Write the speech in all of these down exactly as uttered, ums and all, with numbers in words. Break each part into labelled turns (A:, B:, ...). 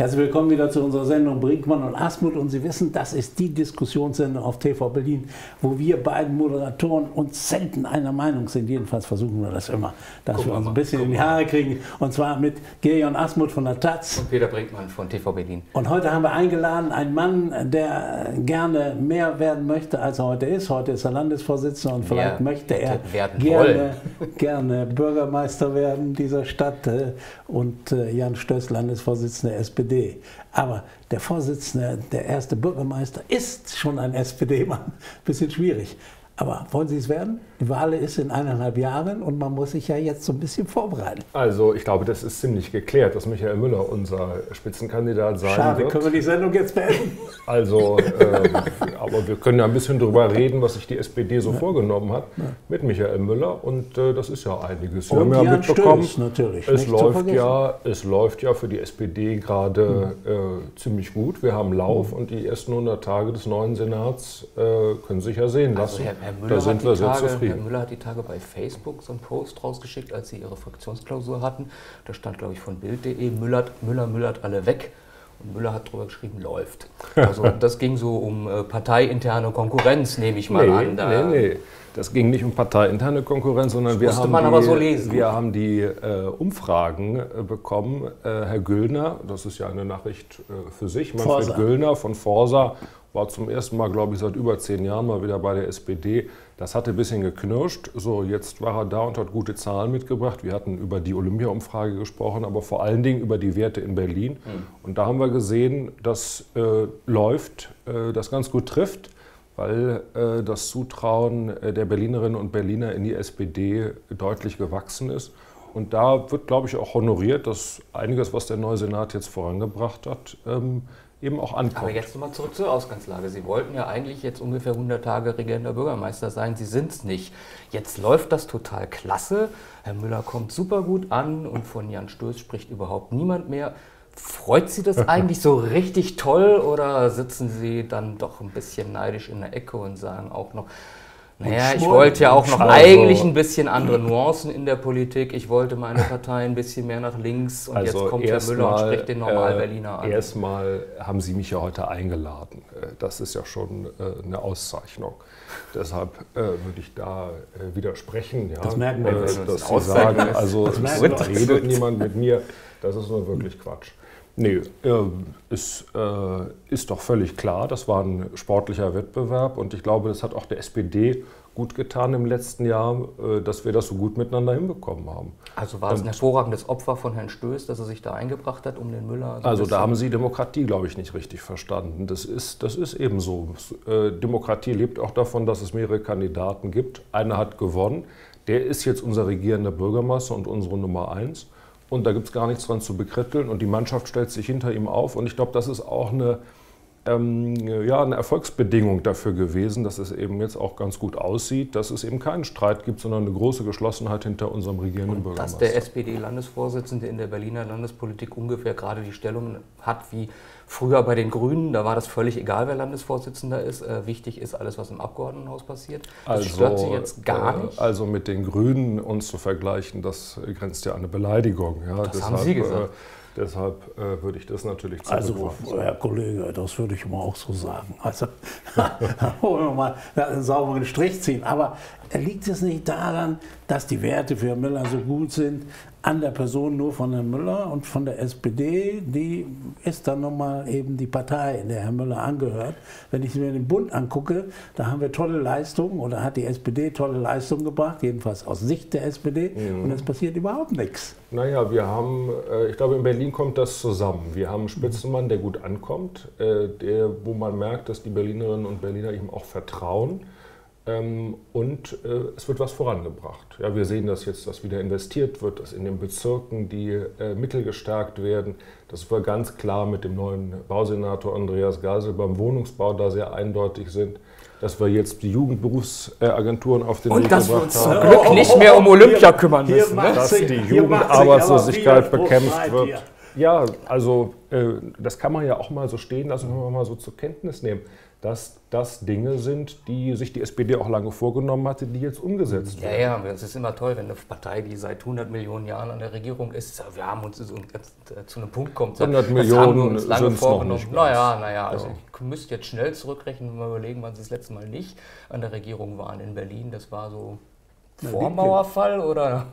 A: Herzlich willkommen wieder zu unserer Sendung Brinkmann und Asmuth. Und Sie wissen, das ist die Diskussionssendung auf T V Berlin, wo wir beiden Moderatoren uns selten einer Meinung sind. Jedenfalls versuchen wir das immer, dass Guck wir uns ein bisschen in die Haare kriegen. Und zwar mit Georg Asmuth von der Taz.
B: Und Peter Brinkmann von T V Berlin.
A: Und heute haben wir eingeladen einen Mann, der gerne mehr werden möchte, als er heute ist. Heute ist er Landesvorsitzender und vielleicht mehr möchte er gerne, gerne Bürgermeister werden dieser Stadt. Und Jan Stöß, Landesvorsitzender der S P D. Aber der Vorsitzende, der erste Bürgermeister, ist schon ein S P D-Mann. Bisschen schwierig. Aber wollen Sie es werden? Die Wahl ist in eineinhalb Jahren und man muss sich ja jetzt so ein bisschen vorbereiten.
C: Also ich glaube, das ist ziemlich geklärt, dass Michael Müller unser Spitzenkandidat sein
A: Schade,
C: wird.
A: können wir die Sendung jetzt beenden?
C: Also, äh, aber wir können ja ein bisschen drüber reden, was sich die S P D so ja. vorgenommen hat ja. mit Michael Müller. Und äh, das ist ja einiges. Wir
A: und
C: haben ja
A: Jan
C: mitbekommen,
A: Stöß natürlich.
C: Es läuft, ja, es läuft ja für die S P D gerade mhm. äh, ziemlich gut. Wir haben Lauf mhm. und die ersten hundert Tage des neuen Senats äh, können sich ja sehen lassen.
B: Also Herr, Herr Müller
C: da sind wir sehr
B: Tage,
C: zufrieden.
B: Herr Müller hat die Tage bei Facebook so einen Post rausgeschickt, als sie ihre Fraktionsklausur hatten. Da stand, glaube ich, von Bild punkt de, Müller, Müller, Müllert alle weg. Und Müller hat drüber geschrieben, läuft. Also das ging so um äh, parteiinterne Konkurrenz, nehme ich mal
C: nee,
B: an. Da
C: nee, nee. Das ging nicht um parteiinterne Konkurrenz, sondern wir haben,
B: man
C: die,
B: aber so lesen.
C: wir haben die äh, Umfragen äh, bekommen. Äh, Herr Göllner, das ist ja eine Nachricht äh, für sich, Manfred
A: Forsa.
C: Göllner von Forsa, war zum ersten Mal, glaube ich, seit über zehn Jahren mal wieder bei der S P D. Das hatte ein bisschen geknirscht. So, jetzt war er da und hat gute Zahlen mitgebracht. Wir hatten über die Olympia-Umfrage gesprochen, aber vor allen Dingen über die Werte in Berlin. Mhm. Und da haben wir gesehen, dass äh, läuft, äh, das ganz gut trifft, weil äh, das Zutrauen der Berlinerinnen und Berliner in die S P D deutlich gewachsen ist. Und da wird, glaube ich, auch honoriert, dass einiges, was der neue Senat jetzt vorangebracht hat, ähm, eben auch ankommt.
B: Aber jetzt nochmal zurück zur Ausgangslage. Sie wollten ja eigentlich jetzt ungefähr hundert Tage regierender Bürgermeister sein. Sie sind es nicht. Jetzt läuft das total klasse. Herr Müller kommt super gut an und von Jan Stöß spricht überhaupt niemand mehr. Freut Sie das eigentlich so richtig toll oder sitzen Sie dann doch ein bisschen neidisch in der Ecke und sagen auch noch, naja, ich wollte ja auch noch eigentlich ein bisschen andere Nuancen in der Politik. Ich wollte meine Partei ein bisschen mehr nach links und
C: also
B: jetzt kommt Herr Müller
C: mal,
B: und spricht den Normal-Berliner an.
C: Erstmal haben Sie mich ja heute eingeladen. Das ist ja schon eine Auszeichnung. Deshalb äh, würde ich da äh, widersprechen. Ja,
A: das merken wir,
C: äh,
A: dass
C: dass Sie sagen, also es
A: das
C: redet niemand mit mir. Das ist nur wirklich Quatsch. Nee, äh, ist, äh, ist doch völlig klar, das war ein sportlicher Wettbewerb und ich glaube, das hat auch der S P D gut getan im letzten Jahr, äh, dass wir das so gut miteinander hinbekommen haben.
B: Also war es ein hervorragendes Opfer von Herrn Stöß, dass er sich da eingebracht hat, um den Müller... So
C: also da haben Sie Demokratie, glaube ich, nicht richtig verstanden. Das ist, das ist eben so. Äh, Demokratie lebt auch davon, dass es mehrere Kandidaten gibt. Einer hat gewonnen, der ist jetzt unser regierender Bürgermeister und unsere Nummer eins. Und da gibt es gar nichts dran zu bekritteln und die Mannschaft stellt sich hinter ihm auf. Und ich glaube, das ist auch eine, ähm, ja, eine Erfolgsbedingung dafür gewesen, dass es eben jetzt auch ganz gut aussieht, dass es eben keinen Streit gibt, sondern eine große Geschlossenheit hinter unserem regierenden
B: und
C: Bürgermeister.
B: Dass der S P D-Landesvorsitzende in der Berliner Landespolitik ungefähr gerade die Stellung hat wie früher bei den Grünen, da war das völlig egal, wer Landesvorsitzender ist. Äh, wichtig ist alles, was im Abgeordnetenhaus passiert. Das
C: also,
B: stört Sie jetzt gar nicht?
C: Also mit den Grünen uns zu vergleichen, das grenzt ja an eine Beleidigung. Ja,
B: das
C: deshalb,
B: haben Sie gesagt.
C: Äh, deshalb äh, würde ich das natürlich
A: Also, Herr Kollege, das würde ich immer auch so sagen. Also, da wollen wir mal einen sauberen Strich ziehen. Aber liegt es nicht daran, dass die Werte für Herrn Müller so gut sind, an der Person nur von Herrn Müller und von der S P D, die ist dann nochmal eben die Partei, der Herr Müller angehört. Wenn ich mir den Bund angucke, da haben wir tolle Leistungen oder hat die S P D tolle Leistungen gebracht, jedenfalls aus Sicht der S P D, mhm. und es passiert überhaupt nichts.
C: Naja, wir haben, ich glaube, in Berlin kommt das zusammen. Wir haben einen Spitzenmann, der gut ankommt, der, wo man merkt, dass die Berlinerinnen und Berliner ihm auch vertrauen. Und es wird was vorangebracht. Ja, wir sehen das jetzt, dass wieder investiert wird, dass in den Bezirken die Mittel gestärkt werden. Dass wir ganz klar mit dem neuen Bausenator Andreas Gasel beim Wohnungsbau da sehr eindeutig sind. Dass wir jetzt die Jugendberufsagenturen auf den Weg gebracht haben.
B: Und dass wir uns zum Glück nicht mehr um Olympia kümmern müssen.
C: Dass die Jugendarbeitslosigkeit bekämpft wird. Ja, also äh, das kann man ja auch mal so stehen lassen, wenn wir mal so zur Kenntnis nehmen, dass das Dinge sind, die sich die S P D auch lange vorgenommen hatte, die jetzt umgesetzt
B: Ja,
C: werden.
B: ja, es ist immer toll, wenn eine Partei, die seit hundert Millionen Jahren an der Regierung ist, wir haben uns so zu einem Punkt kommt, sagt,
C: hundert
B: das
C: Millionen
B: haben wir uns lange
C: sind's noch
B: vorgenommen.
C: nicht ganz.
B: Naja, naja, also
C: Ja.
B: ich müsste jetzt schnell zurückrechnen, wenn wir überlegen, wann sie das letzte Mal nicht an der Regierung waren in Berlin. Das war so
A: Na,
B: vor Mauerfall oder?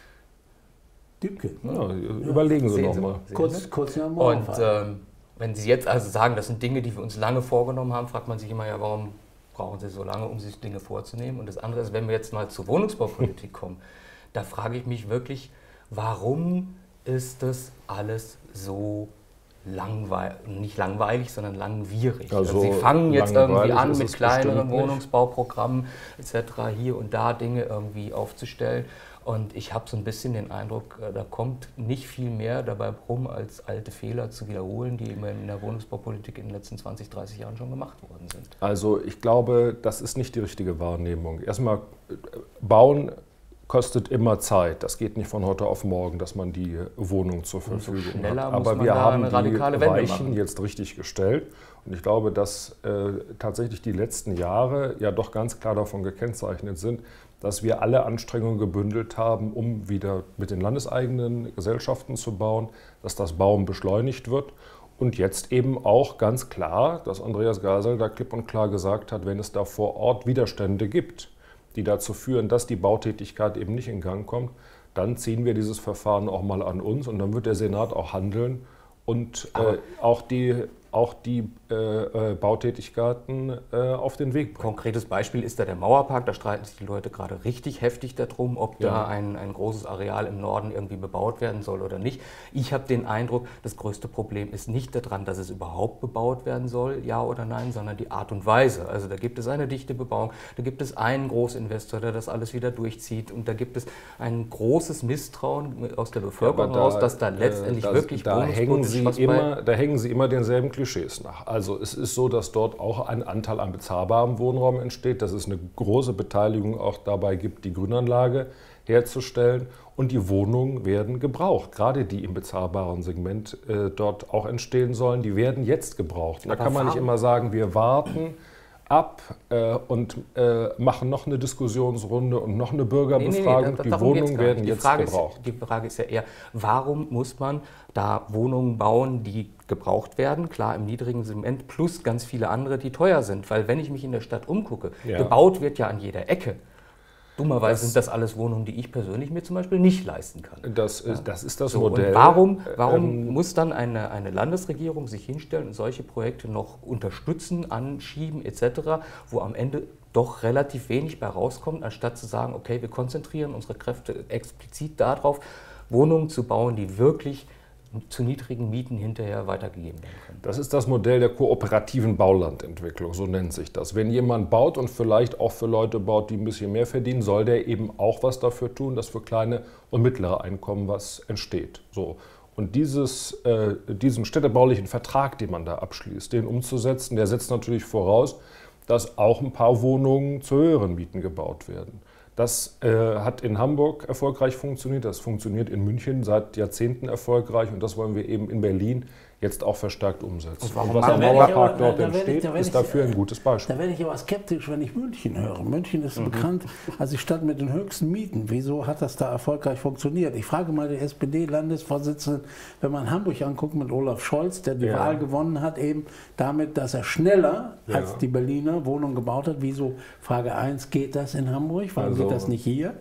A: Dümke.
C: Ja, überlegen Sie
B: Sehen
C: noch
B: Sie
C: mal.
B: Sehen
A: Kurz,
B: Sie?
A: kurz nach dem
B: Und
A: Mauerfall.
B: ähm, wenn Sie jetzt also sagen, das sind Dinge, die wir uns lange vorgenommen haben, fragt man sich immer, ja, warum brauchen Sie so lange, um sich Dinge vorzunehmen? Und das andere ist, wenn wir jetzt mal zur Wohnungsbaupolitik kommen, da frage ich mich wirklich, warum ist das alles so langweilig, nicht langweilig, sondern langwierig?
C: Also
B: Sie fangen jetzt irgendwie
C: langweilig
B: an
C: ist
B: mit
C: es
B: kleineren
C: bestimmt nicht.
B: Wohnungsbauprogrammen et cetera hier und da Dinge irgendwie aufzustellen. Und ich habe so ein bisschen den Eindruck, äh, da kommt nicht viel mehr dabei rum, als alte Fehler zu wiederholen, die immer in der Wohnungsbaupolitik in den letzten zwanzig, dreißig Jahren schon gemacht worden sind.
C: Also ich glaube, das ist nicht die richtige Wahrnehmung. Erstmal, äh, bauen kostet immer Zeit. Das geht nicht von heute auf morgen, dass man die Wohnung zur
B: Umso
C: Verfügung
B: schneller
C: hat.
B: muss
C: Aber
B: man
C: wir
B: da
C: haben
B: eine
C: die
B: radikale Wende
C: Weichen
B: machen.
C: jetzt richtig gestellt. Und ich glaube, dass äh, tatsächlich die letzten Jahre ja doch ganz klar davon gekennzeichnet sind, dass wir alle Anstrengungen gebündelt haben, um wieder mit den landeseigenen Gesellschaften zu bauen, dass das Bauen beschleunigt wird. Und jetzt eben auch ganz klar, dass Andreas Geisel da klipp und klar gesagt hat, wenn es da vor Ort Widerstände gibt, die dazu führen, dass die Bautätigkeit eben nicht in Gang kommt, dann ziehen wir dieses Verfahren auch mal an uns und dann wird der Senat auch handeln und äh, auch die, auch die äh, Bautätigkeiten äh, auf den Weg bringen.
B: Konkretes Beispiel ist da der Mauerpark. Da streiten sich die Leute gerade richtig heftig darum, ob
C: Ja.
B: da ein, ein großes Areal im Norden irgendwie bebaut werden soll oder nicht. Ich habe den Eindruck, das größte Problem ist nicht daran, dass es überhaupt bebaut werden soll, ja oder nein, sondern die Art und Weise. Also da gibt es eine dichte Bebauung, da gibt es einen Großinvestor, der das alles wieder durchzieht und da gibt es ein großes Misstrauen aus der Bevölkerung
C: Aber
B: heraus, dass da letztendlich
C: äh, da,
B: wirklich
C: da hängen,
B: wohnungspolitisch
C: Sie
B: was bei-
C: immer, da hängen Sie immer denselben Klischees nach. Also es ist so, dass dort auch ein Anteil an bezahlbarem Wohnraum entsteht, dass es eine große Beteiligung auch dabei gibt, die Grünanlage herzustellen und die Wohnungen werden gebraucht. Gerade die im bezahlbaren Segment äh, dort auch entstehen sollen, die werden jetzt gebraucht. Da
B: Aber
C: kann man nicht
B: warum?
C: immer sagen, wir warten ab äh, und äh, machen noch eine Diskussionsrunde und noch eine Bürgerbefragung.
B: da-
C: die
B: darum geht's
C: Wohnungen
B: gar
C: werden
B: nicht. Die
C: jetzt
B: Frage
C: gebraucht.
B: Ist, die Frage ist ja eher, warum muss man da Wohnungen bauen, die gebraucht werden, klar im niedrigen Segment, plus ganz viele andere, die teuer sind. Weil wenn ich mich in der Stadt umgucke,
C: Ja.
B: gebaut wird ja an jeder Ecke. Dummerweise
C: Das-
B: sind das alles Wohnungen, die ich persönlich mir zum Beispiel nicht leisten kann.
C: Das, ist, das ist das
B: So,
C: Modell.
B: und warum, warum
C: Ähm,
B: muss dann eine, eine Landesregierung sich hinstellen und solche Projekte noch unterstützen, anschieben et cetera, wo am Ende doch relativ wenig bei rauskommt, anstatt zu sagen, okay, wir konzentrieren unsere Kräfte explizit darauf, Wohnungen zu bauen, die wirklich zu niedrigen Mieten hinterher weitergegeben werden können.
C: Das ist das Modell der kooperativen Baulandentwicklung, so nennt sich das. Wenn jemand baut und vielleicht auch für Leute baut, die ein bisschen mehr verdienen, soll der eben auch was dafür tun, dass für kleine und mittlere Einkommen was entsteht. So. Und dieses, äh, diesen städtebaulichen Vertrag, den man da abschließt, den umzusetzen, der setzt natürlich voraus, dass auch ein paar Wohnungen zu höheren Mieten gebaut werden. Das äh, hat in Hamburg erfolgreich funktioniert, das funktioniert in München seit Jahrzehnten erfolgreich und das wollen wir eben in Berlin jetzt auch verstärkt umsetzen.
B: Und warum
C: Und was
B: machen
C: am
B: wir-
C: Mauerpark
A: Da
C: dort
A: werde ich-
C: entsteht,
A: da werde
C: ist
A: ich-
C: dafür ein gutes Beispiel.
A: Da werde ich aber skeptisch, wenn ich München höre. München ist bekannt als die Stadt mit den höchsten Mieten. Wieso hat das da erfolgreich funktioniert? Ich frage mal den S P D-Landesvorsitzenden, wenn man Hamburg anguckt mit Olaf Scholz, der die
C: Ja.
A: Wahl gewonnen hat, eben damit, dass er schneller
C: Ja.
A: als die Berliner Wohnungen gebaut hat. Wieso, Frage eins, geht das in Hamburg? Warum
C: Also-
A: geht das nicht hier?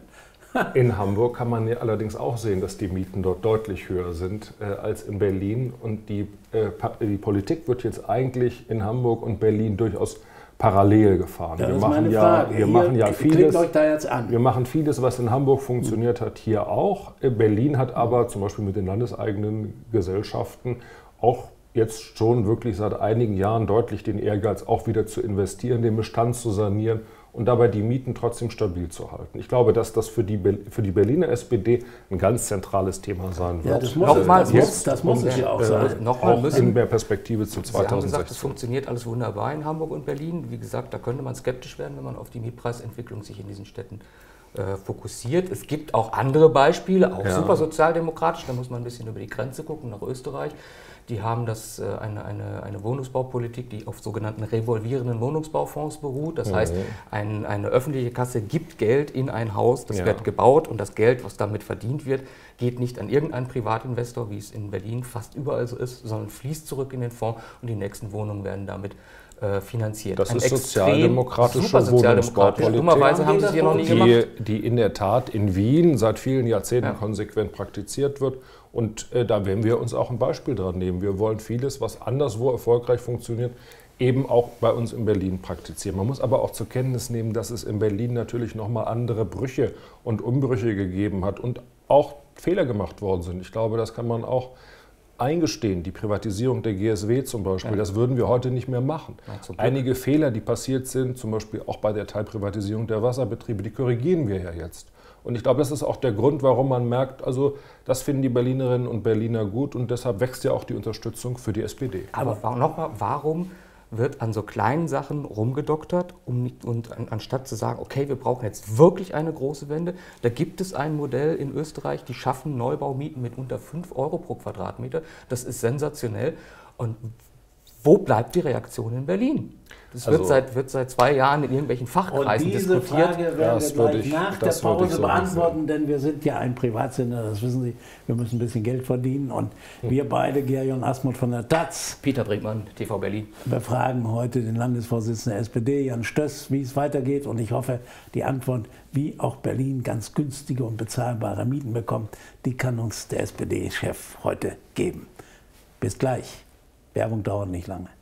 C: In Hamburg kann man ja allerdings auch sehen, dass die Mieten dort deutlich höher sind äh, als in Berlin. Und die, äh, pa- die Politik wird jetzt eigentlich in Hamburg und Berlin durchaus parallel gefahren.
A: Das
C: wir
A: ist
C: machen
A: meine
C: ja,
A: Frage.
C: wir
A: Hier,
C: machen ja
A: klickt
C: vieles.
A: euch da jetzt an.
C: Wir machen vieles, was in Hamburg funktioniert hat, hier auch. Äh, Berlin hat aber zum Beispiel mit den landeseigenen Gesellschaften auch jetzt schon wirklich seit einigen Jahren deutlich den Ehrgeiz, auch wieder zu investieren, den Bestand zu sanieren und dabei die Mieten trotzdem stabil zu halten. Ich glaube, dass das für die, Be- für die Berliner S P D ein ganz zentrales Thema sein wird.
A: Ja, das muss,
B: Nochmal,
A: das
B: muss-
A: muss, das muss es ja auch
C: äh,
A: sein.
B: Nochmal
C: auch
B: müssen-
C: in der Perspektive zu
B: Sie haben gesagt, es
C: zweitausendsechzehn.
B: funktioniert alles wunderbar in Hamburg und Berlin. Wie gesagt, da könnte man skeptisch werden, wenn man auf die Mietpreisentwicklung sich in diesen Städten äh, fokussiert. Es gibt auch andere Beispiele, auch
C: Ja.
B: super sozialdemokratisch, da muss man ein bisschen über die Grenze gucken, nach Österreich. Die haben das, äh, eine, eine, eine Wohnungsbaupolitik, die auf sogenannten revolvierenden Wohnungsbaufonds beruht. Das
C: Mhm.
B: heißt, ein, eine öffentliche Kasse gibt Geld in ein Haus, das
C: Ja.
B: wird gebaut und das Geld, was damit verdient wird, geht nicht an irgendeinen Privatinvestor, wie es in Berlin fast überall so ist, sondern fließt zurück in den Fonds und die nächsten Wohnungen werden damit äh, finanziert.
C: Das
B: Ein
C: ist
B: extrem
C: sozialdemokratische
B: super sozialdemokratisch.
C: Wohnungsbaupolitik.
B: Dummerweise haben sie es hier noch nie gemacht.
C: Die, die in der Tat in Wien seit vielen Jahrzehnten
B: Ja.
C: konsequent praktiziert wird. Und äh, da werden wir uns auch ein Beispiel dran nehmen. Wir wollen vieles, was anderswo erfolgreich funktioniert, eben auch bei uns in Berlin praktizieren. Man muss aber auch zur Kenntnis nehmen, dass es in Berlin natürlich nochmal andere Brüche und Umbrüche gegeben hat und auch Fehler gemacht worden sind. Ich glaube, das kann man auch eingestehen. Die Privatisierung der G S W zum Beispiel,
B: Ja.
C: das würden wir heute nicht mehr machen.
B: Ja, zum Glück.
C: Einige Fehler, die passiert sind, zum Beispiel auch bei der Teilprivatisierung der Wasserbetriebe, die korrigieren wir ja jetzt. Und ich glaube, das ist auch der Grund, warum man merkt, also das finden die Berlinerinnen und Berliner gut und deshalb wächst ja auch die Unterstützung für die S P D.
B: Aber wa- nochmal, warum wird an so kleinen Sachen rumgedoktert, um nicht, und an, anstatt zu sagen, okay, wir brauchen jetzt wirklich eine große Wende, da gibt es ein Modell in Österreich, die schaffen Neubaumieten mit unter fünf Euro pro Quadratmeter. Das ist sensationell. Und wo bleibt die Reaktion in Berlin? Das wird,
C: Also-
B: seit, wird seit zwei Jahren in irgendwelchen
A: Und
B: Fachkreisen
A: diese
B: diskutiert.
A: Frage werden
C: Das
A: wir
C: würde
A: gleich
C: ich-
A: nach der
C: das würde ich
A: Pause
C: so
A: beantworten, denn wir sind ja ein Privatsender, das wissen Sie. Wir müssen ein bisschen Geld verdienen und wir beide, Gerion Asmuth von der Taz,
B: Peter Brinkmann, T V Berlin.
A: befragen heute den Landesvorsitzenden der S P D, Jan Stöss, wie es weitergeht. Und ich hoffe, die Antwort, wie auch Berlin ganz günstige und bezahlbare Mieten bekommt, die kann uns der S P D-Chef heute geben. Bis gleich. Werbung dauert nicht lange.